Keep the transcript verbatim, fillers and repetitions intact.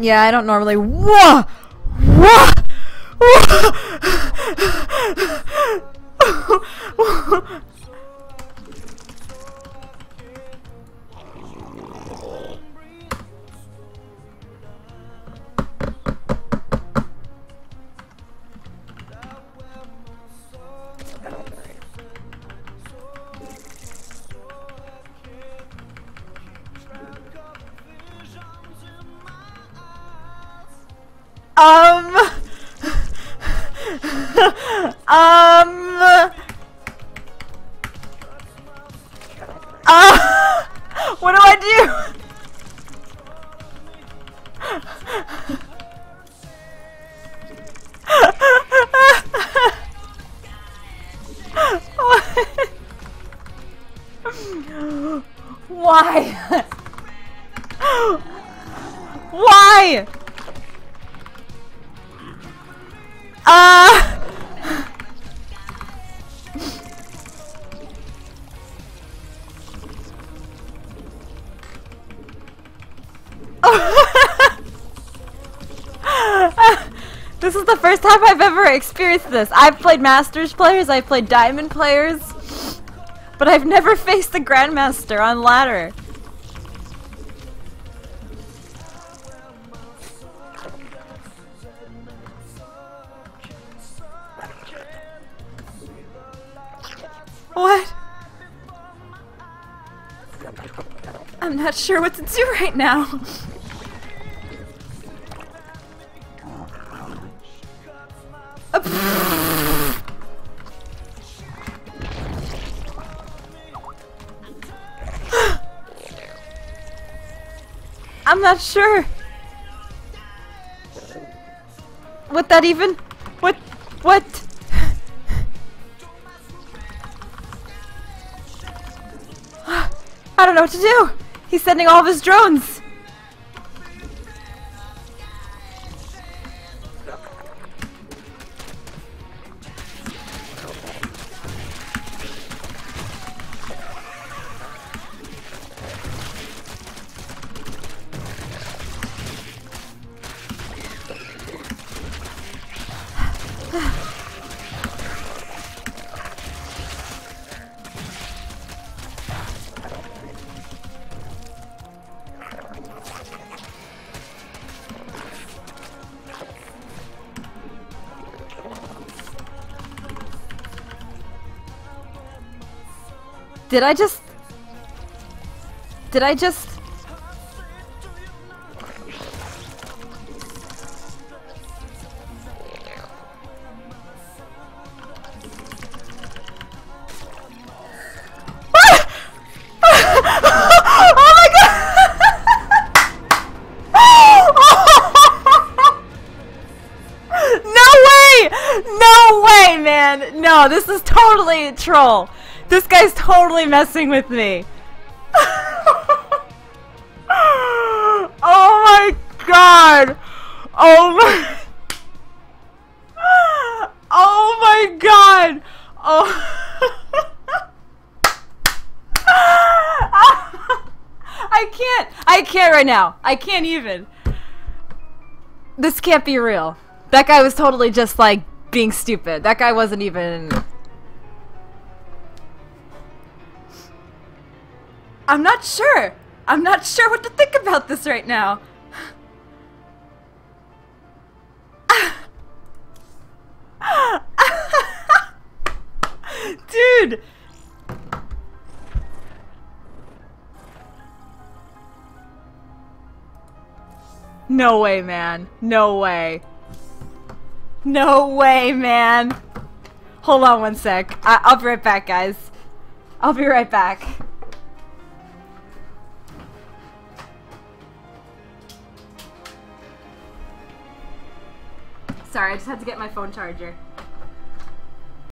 Yeah, I don't normally. Whoa! Whoa! Whoa! Um. um. Uh. What do I do? Why? Why? Uh This is the first time I've ever experienced this. I've played Masters players, I've played Diamond players, but I've never faced the Grandmaster on ladder. What? I'm not sure what to do right now. I'm not sure. What that even? What? What? I don't know what to do. He's sending all of his drones. Did I just... Did I just... No, this is totally a troll. This guy's totally messing with me. Oh my god. Oh my. Oh my god. Oh. I can't. I can't right now. I can't even. This can't be real. That guy was totally just like being stupid. That guy wasn't even... I'm not sure. I'm not sure what to think about this right now. Dude. No way, man. No way. No way, man. Hold on one sec. I I'll be right back, guys. I'll be right back. Sorry, I just had to get my phone charger.